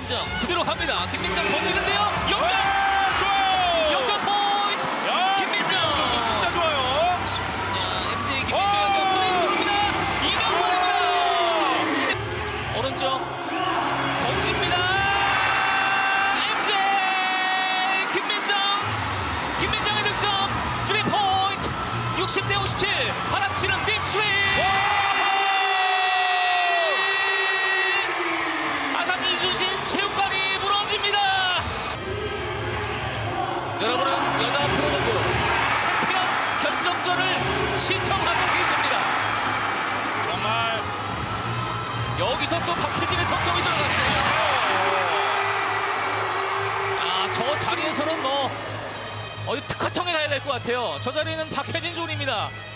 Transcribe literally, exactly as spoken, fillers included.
김민정 그대로 갑니다. 김민정 던지는데요. 역전! 좋아요. 역전 포인트! 야, 김민정! 진짜 좋아요. 자, 엠제이 김민정의 또 플레이 들어옵니다. 이명권입니다. 오른쪽 던집니다. 엠제이 김민정! 김민정의 득점! 삼 포인트! 육십 대 오십칠! 바닥치는 딥스윙! 아산 이순신 체육관이 무너집니다. 여러분은 여자 프로농구 챔피언 결정전을 시청하고 계십니다. 정말 여기서 또 박혜진의 석점이 들어갔어요. 아, 저 자리에서는 뭐 어디 특화청에 가야 될 것 같아요. 저 자리는 박혜진 존입니다.